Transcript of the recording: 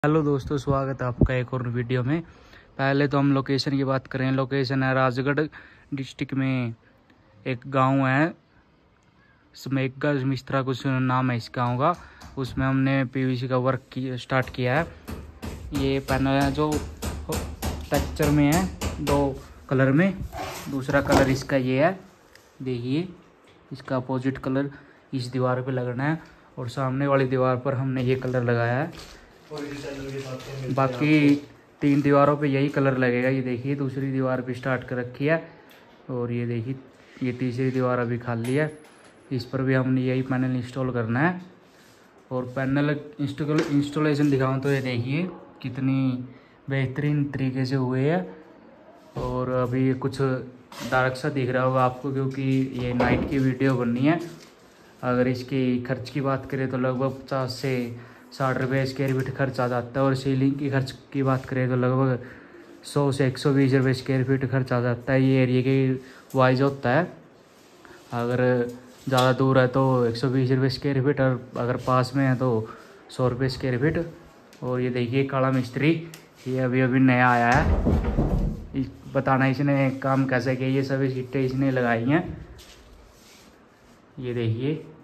Hello दोस्तों, स्वागत है आपका एक और वीडियो में। पहले तो हम लोकेशन की बात करें। लोकेशन है राजगढ़ डिस्ट्रिक्ट में एक गांव है, स्मेग्गा मिस्त्रा कुछ नाम है इस गांव का। उसमें हमने पीवीसी का वर्क स्टार्ट किया है। ये पैनल है जो टेक्सचर में है, 2 कलर में। दूसरा कलर इसका ये है, देखिए इसका अपोजिट कलर इस दीवार पे लगना है और सामने वाली दीवार पर हमने ये कलर लगाया है। बाकी 3 दीवारों पे यही कलर लगेगा। ये देखिए दूसरी दीवार पे स्टार्ट कर रखी है और ये देखिए ये तीसरी दीवार अभी खाली है। इस पर भी हमने यही पैनल इंस्टॉल करना है। और पैनल इंस्टॉलेशन दिखाऊं तो ये देखिए कितनी बेहतरीन तरीके से हुए है। और अभी कुछ डार्क सा दिख रहा होगा आपको, क्योंकि ये नाइट की वीडियो बननी है। अगर इसकी खर्च की बात करें तो लगभग 50 से 60 रुपये स्क्वायर फीट खर्च आ जाता है। और सीलिंग की खर्च की बात करें तो लगभग 100 से 120 रुपये स्क्वायर फीट खर्च आ जाता है। ये एरिया के वाइज होता है। अगर ज़्यादा दूर है तो 120 रुपये स्क्वायर फीट, और अगर पास में है तो 100 रुपये स्क्वायर फीट। और ये देखिए काला मिस्त्री, ये अभी अभी नया आया है। बताना इसने काम कैसे किया। ये सभी सीटें इसने लगाई हैं, ये देखिए।